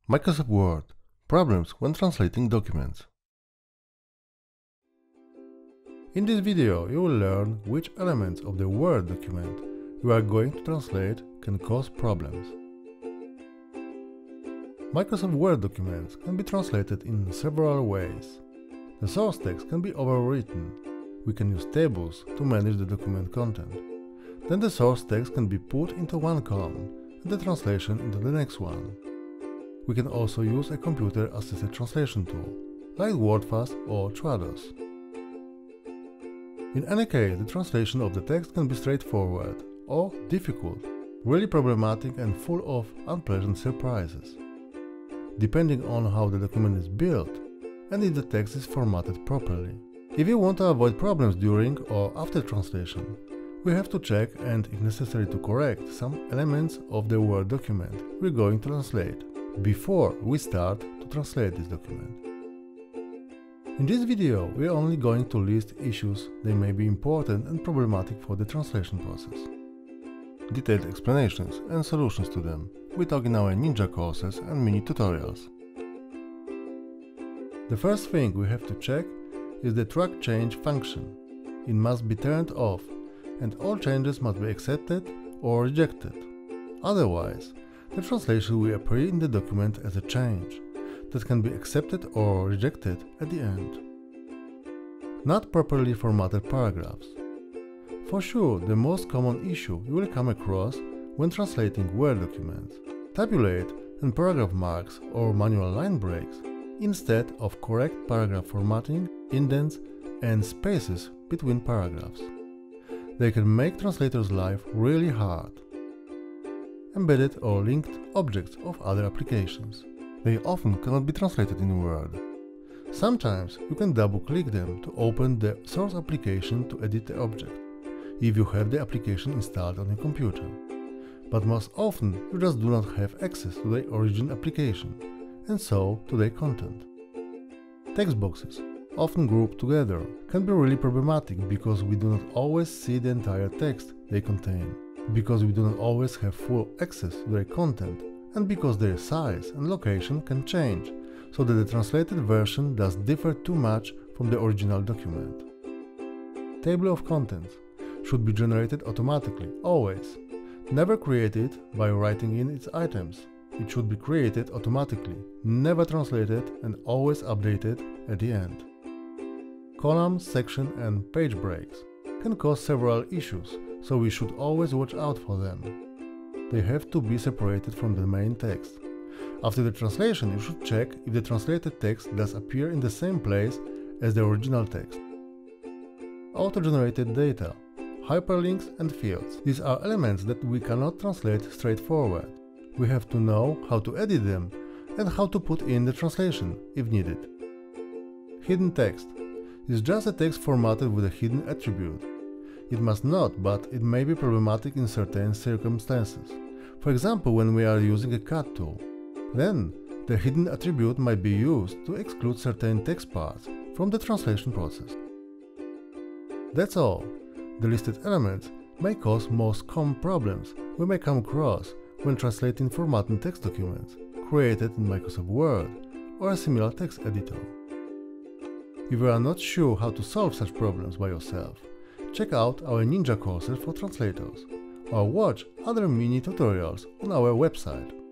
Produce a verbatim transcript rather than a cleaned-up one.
Microsoft Word – Problems when translating documents. In this video, you will learn which elements of the Word document you are going to translate can cause problems. Microsoft Word documents can be translated in several ways. The source text can be overwritten. We can use tables to manage the document content. Then the source text can be put into one column and the translation into the next one. We can also use a computer-assisted translation tool, like Wordfast or Trados. In any case, the translation of the text can be straightforward or difficult, really problematic and full of unpleasant surprises, depending on how the document is built and if the text is formatted properly. If you want to avoid problems during or after translation, we have to check and, if necessary, to correct some elements of the Word document we're going to translate before we start to translate this document. In this video, we are only going to list issues that may be important and problematic for the translation process. Detailed explanations and solutions to them we talk in our Ninja courses and mini tutorials. The first thing we have to check is the track change function. It must be turned off, and all changes must be accepted or rejected. Otherwise, the translation will appear in the document as a change that can be accepted or rejected at the end. Not properly formatted paragraphs. For sure, the most common issue you will come across when translating Word documents: tabulate and paragraph marks or manual line breaks instead of correct paragraph formatting, indents and spaces between paragraphs. They can make translators' life really hard. Embedded or linked objects of other applications. They often cannot be translated in Word. Sometimes you can double-click them to open the source application to edit the object, if you have the application installed on your computer. But most often you just do not have access to the origin application, and so to their content. Text boxes, often grouped together, can be really problematic because we do not always see the entire text they contain, because we do not always have full access to their content, and because their size and location can change, so that the translated version does differ too much from the original document. Table of contents should be generated automatically, always. Never created by writing in its items. It should be created automatically, never translated, and always updated at the end. Column, section and page breaks can cause several issues, so we should always watch out for them. They have to be separated from the main text. After the translation, you should check if the translated text does appear in the same place as the original text. Autogenerated data, hyperlinks and fields. These are elements that we cannot translate straightforward. We have to know how to edit them and how to put in the translation if needed. Hidden text is just a text formatted with a hidden attribute. It must not, but it may be problematic in certain circumstances. For example, when we are using a cut tool. Then, the hidden attribute might be used to exclude certain text parts from the translation process. That's all. The listed elements may cause most common problems we may come across when translating formatted text documents created in Microsoft Word or a similar text editor. If you are not sure how to solve such problems by yourself, check out our Ninja courses for translators or watch other mini tutorials on our website.